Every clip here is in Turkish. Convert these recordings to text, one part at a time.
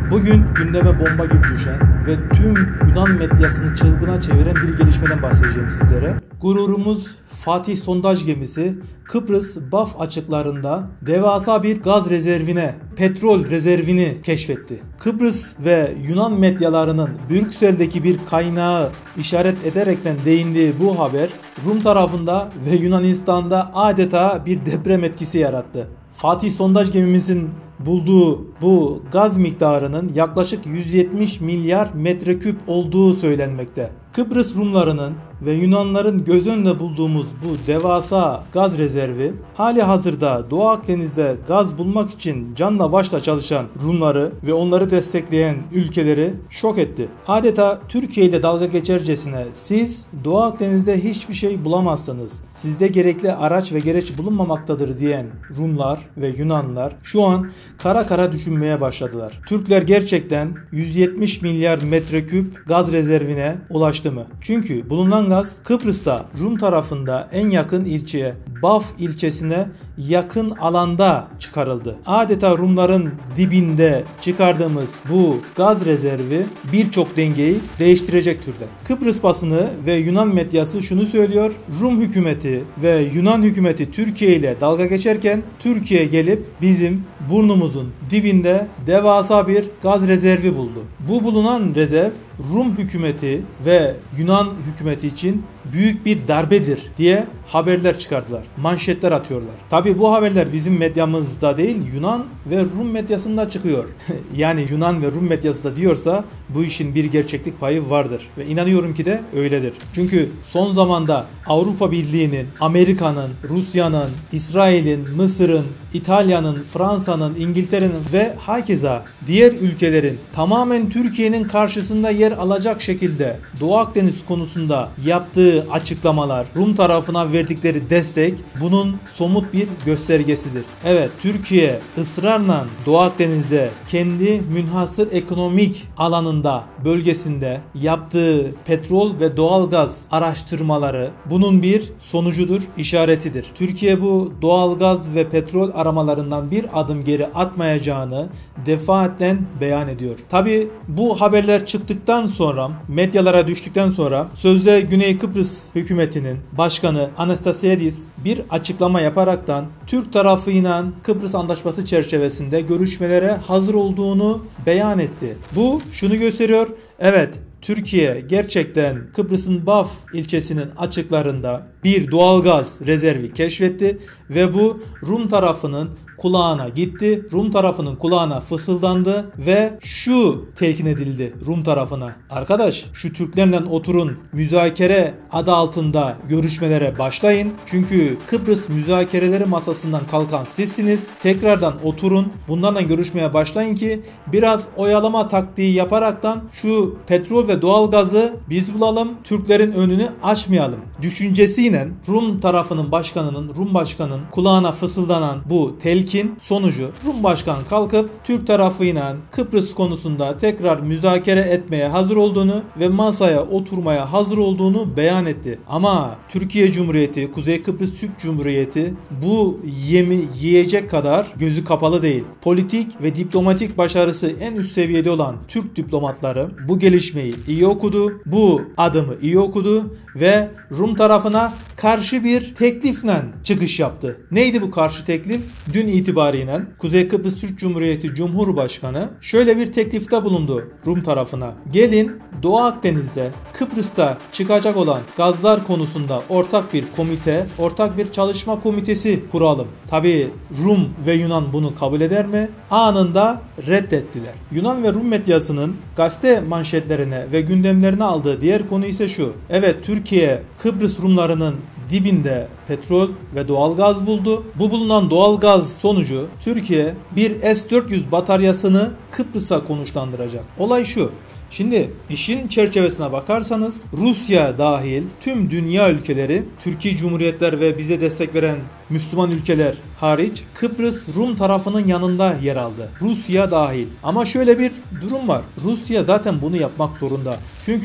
Bugün gündeme bomba gibi düşen ve tüm Yunan medyasını çılgına çeviren bir gelişmeden bahsedeceğim sizlere. Gururumuz Fatih sondaj gemisi Kıbrıs Baf açıklarında devasa bir gaz rezervine, petrol rezervini keşfetti. Kıbrıs ve Yunan medyalarının Brüksel'deki bir kaynağı işaret ederekten değindiği bu haber Rum tarafında ve Yunanistan'da adeta bir deprem etkisi yarattı. Fatih sondaj gemimizin bulduğu bu gaz miktarının yaklaşık 170 milyar metreküp olduğu söylenmekte. Kıbrıs Rumlarının ve Yunanların göz önünde bulduğumuz bu devasa gaz rezervi hali hazırda Doğu Akdeniz'de gaz bulmak için canla başla çalışan Rumları ve onları destekleyen ülkeleri şok etti. Adeta Türkiye ile dalga geçercesine siz Doğu Akdeniz'de hiçbir şey bulamazsınız, sizde gerekli araç ve gereç bulunmamaktadır diyen Rumlar ve Yunanlılar şu an kara kara düşünmeye başladılar. Türkler gerçekten 170 milyar metreküp gaz rezervine ulaştı mı? Çünkü bulunan gaz Kıbrıs'ta Rum tarafında en yakın ilçeye, Baf ilçesine yakın alanda çıkarıldı. Adeta Rumların dibinde çıkardığımız bu gaz rezervi birçok dengeyi değiştirecek türde. Kıbrıs basını ve Yunan medyası şunu söylüyor: Rum hükümeti ve Yunan hükümeti Türkiye ile dalga geçerken Türkiye gelip bizim burnumuzun dibinde devasa bir gaz rezervi buldu. Bu bulunan rezerv Rum hükümeti ve Yunan hükümeti için büyük bir darbedir diye haberler çıkardılar. Manşetler atıyorlar. Tabi bu haberler bizim medyamızda değil, Yunan ve Rum medyasında çıkıyor. Yani Yunan ve Rum medyası da diyorsa bu işin bir gerçeklik payı vardır. Ve inanıyorum ki de öyledir. Çünkü son zamanda Avrupa Birliği'nin, Amerika'nın, Rusya'nın, İsrail'in, Mısır'ın, İtalya'nın, Fransa'nın, İngiltere'nin ve hakeza diğer ülkelerin tamamen Türkiye'nin karşısında yer alacak şekilde Doğu Akdeniz konusunda yaptığı açıklamalar, Rum tarafına verdikleri destek bunun somut bir göstergesidir. Evet, Türkiye ısrarla Doğu Akdeniz'de kendi münhasır ekonomik alanında, bölgesinde yaptığı petrol ve doğalgaz araştırmaları bunun bir sonucudur, işaretidir. Türkiye bu doğalgaz ve petrol aramalarından bir adım geri atmayacağını defaatle beyan ediyor. Tabi bu haberler çıktıktan sonra, medyalara düştükten sonra sözde Güney Kıbrıs hükümetinin başkanı Anastasiadis bir açıklama yaparaktan Türk tarafıyla Kıbrıs Antlaşması çerçevesinde görüşmelere hazır olduğunu beyan etti. Bu şunu gösteriyor: evet, Türkiye gerçekten Kıbrıs'ın Baf ilçesinin açıklarında bir doğalgaz rezervi keşfetti ve bu Rum tarafının kulağına gitti. Rum tarafının kulağına fısıldandı ve şu telkin edildi Rum tarafına: arkadaş, şu Türklerle oturun, müzakere adı altında görüşmelere başlayın. Çünkü Kıbrıs müzakereleri masasından kalkan sizsiniz. Tekrardan oturun, bunlarla görüşmeye başlayın ki biraz oyalama taktiği yaparaktan şu petrol ve doğalgazı biz bulalım, Türklerin önünü açmayalım düşüncesiyle Rum tarafının başkanının, Rum başkanın kulağına fısıldanan bu telkin sonucu Rum başkan kalkıp Türk tarafıyla Kıbrıs konusunda tekrar müzakere etmeye hazır olduğunu ve masaya oturmaya hazır olduğunu beyan etti. Ama Türkiye Cumhuriyeti, Kuzey Kıbrıs Türk Cumhuriyeti bu yemi yiyecek kadar gözü kapalı değil. Politik ve diplomatik başarısı en üst seviyede olan Türk diplomatları bu gelişmeyi iyi okudu, bu adımı iyi okudu ve Rum tarafına karşı bir teklifle çıkış yaptı. Neydi bu karşı teklif? Dün itibariyle Kuzey Kıbrıs Türk Cumhuriyeti Cumhurbaşkanı şöyle bir teklifte bulundu Rum tarafına: gelin Doğu Akdeniz'de, Kıbrıs'ta çıkacak olan gazlar konusunda ortak bir komite, ortak bir çalışma komitesi kuralım. Tabi Rum ve Yunan bunu kabul eder mi? Anında reddettiler. Yunan ve Rum medyasının gazete manşetlerine ve gündemlerine aldığı diğer konu ise şu: evet, Türkiye Kıbrıs Rumlarının dibinde petrol ve doğalgaz buldu. Bu bulunan doğalgaz sonucu Türkiye bir S-400 bataryasını Kıbrıs'a konuşlandıracak. Olay şu: şimdi işin çerçevesine bakarsanız Rusya dahil tüm dünya ülkeleri, Türkiye Cumhuriyetler ve bize destek veren Müslüman ülkeler hariç Kıbrıs Rum tarafının yanında yer aldı. Rusya dahil. Ama şöyle bir durum var: Rusya zaten bunu yapmak zorunda. Çünkü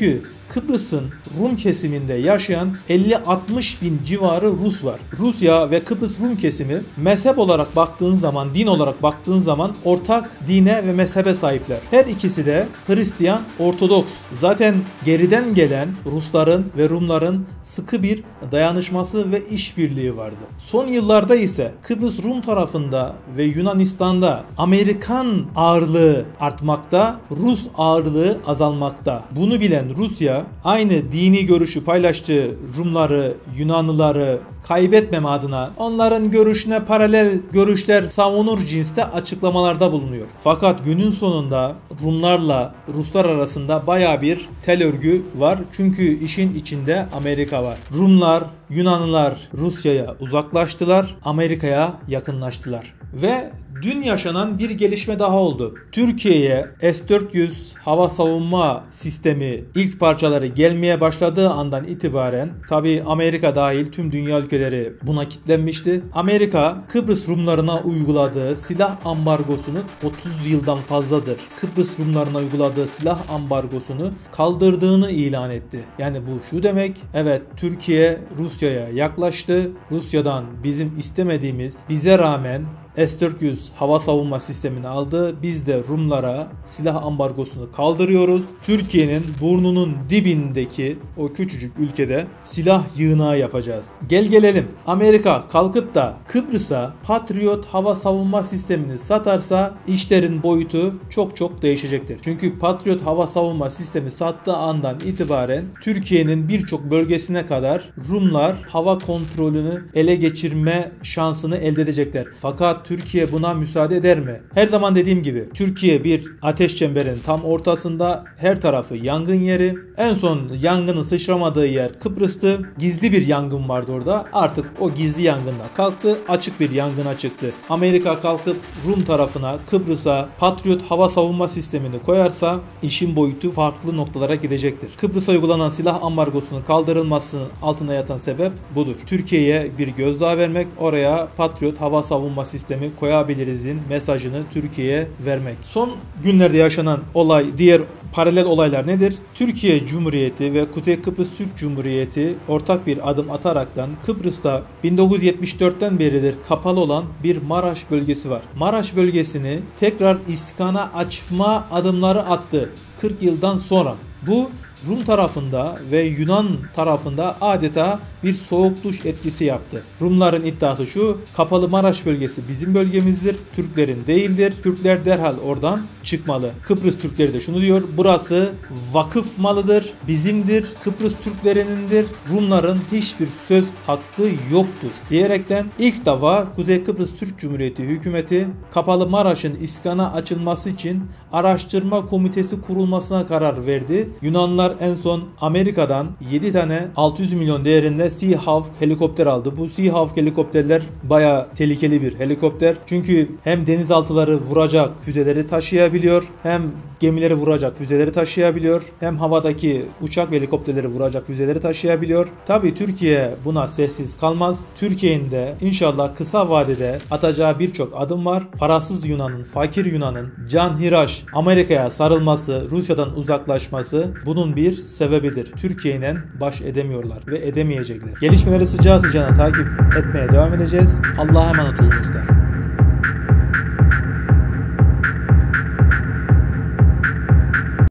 Kıbrıs'ın Rum kesiminde yaşayan 50-60 bin civarı Rus var. Rusya ve Kıbrıs Rum kesimi mezhep olarak baktığın zaman, din olarak baktığın zaman ortak dine ve mezhebe sahipler. Her ikisi de Hristiyan, Ortodoks. Zaten geriden gelen Rusların ve Rumların sıkı bir dayanışması ve işbirliği vardı. Son yıllarda ise Kıbrıs Rum tarafında ve Yunanistan'da Amerikan ağırlığı artmakta, Rus ağırlığı azalmakta. Bunu bilen Rusya aynı dini görüşü paylaştığı Rumları, Yunanlıları kaybetmeme adına onların görüşüne paralel görüşler savunur cinste açıklamalarda bulunuyor. Fakat günün sonunda Rumlarla Ruslar arasında baya bir tel örgü var. Çünkü işin içinde Amerika var. Rumlar, Yunanlılar Rusya'ya uzaklaştılar, Amerika'ya yakınlaştılar. Ve dün yaşanan bir gelişme daha oldu. Türkiye'ye S-400 hava savunma sistemi ilk parçaları gelmeye başladığı andan itibaren tabi Amerika dahil tüm dünya ülkeleri buna kilitlenmişti. Amerika Kıbrıs Rumlarına uyguladığı silah ambargosunu 30 yıldan fazladır. Kıbrıs Rumlarına uyguladığı silah ambargosunu kaldırdığını ilan etti. Yani bu şu demek, evet Türkiye Rusya'ya yaklaştı. Rusya'dan bizim istemediğimiz, bize rağmen S-400 hava savunma sistemini aldı. Biz de Rumlara silah ambargosunu kaldırıyoruz. Türkiye'nin burnunun dibindeki o küçücük ülkede silah yığınağı yapacağız. Gelelim. Amerika kalkıp da Kıbrıs'a Patriot hava savunma sistemini satarsa işlerin boyutu çok değişecektir. Çünkü Patriot hava savunma sistemi sattığı andan itibaren Türkiye'nin birçok bölgesine kadar Rumlar hava kontrolünü ele geçirme şansını elde edecekler. Fakat Türkiye buna müsaade eder mi? Her zaman dediğim gibi Türkiye bir ateş çemberinin tam ortasında, her tarafı yangın yeri. En son yangının sıçramadığı yer Kıbrıs'tı. Gizli bir yangın vardı orada. Artık o gizli yangından kalktı. Açık bir yangına çıktı. Amerika kalkıp Rum tarafına, Kıbrıs'a Patriot hava savunma sistemini koyarsa işin boyutu farklı noktalara gidecektir. Kıbrıs'a uygulanan silah ambargosunun kaldırılmasının altına yatan sebep budur. Türkiye'ye bir gözdağı vermek, oraya Patriot hava savunma sistemi koyabilirizin mesajını Türkiye'ye vermek. Son günlerde yaşanan diğer paralel olaylar nedir? Türkiye Cumhuriyeti ve Kuzey Kıbrıs Türk Cumhuriyeti ortak bir adım ataraktan Kıbrıs'ta 1974'ten beridir kapalı olan bir Maraş bölgesi var. Maraş bölgesini tekrar iskana açma adımları attı 40 yıldan sonra. Bu Rum tarafında ve Yunan tarafında adeta bir soğuk duş etkisi yaptı. Rumların iddiası şu: kapalı Maraş bölgesi bizim bölgemizdir, Türklerin değildir. Türkler derhal oradan çıkmalı. Kıbrıs Türkleri de şunu diyor: burası vakıf malıdır, bizimdir, Kıbrıs Türklerinindir. Rumların hiçbir söz hakkı yoktur diyerekten ilk defa Kuzey Kıbrıs Türk Cumhuriyeti hükümeti kapalı Maraş'ın iskana açılması için araştırma komitesi kurulmasına karar verdi. Yunanlar en son Amerika'dan 7 tane 600 milyon değerinde Seahawk helikopter aldı. Bu Seahawk helikopterler bayağı tehlikeli bir helikopter. Çünkü hem denizaltıları vuracak füzeleri taşıyabiliyor, hem gemileri vuracak füzeleri taşıyabiliyor, hem havadaki uçak ve helikopterleri vuracak füzeleri taşıyabiliyor. Tabii Türkiye buna sessiz kalmaz. Türkiye'nin de inşallah kısa vadede atacağı birçok adım var. Parasız Yunan'ın, fakir Yunan'ın canhıraş Amerika'ya sarılması, Rusya'dan uzaklaşması bunun bir sebebidir. Türkiye'yle baş edemiyorlar ve edemeyecekler. Gelişmeleri sıcağı sıcağına takip etmeye devam edeceğiz. Allah'a emanet olun dostlar.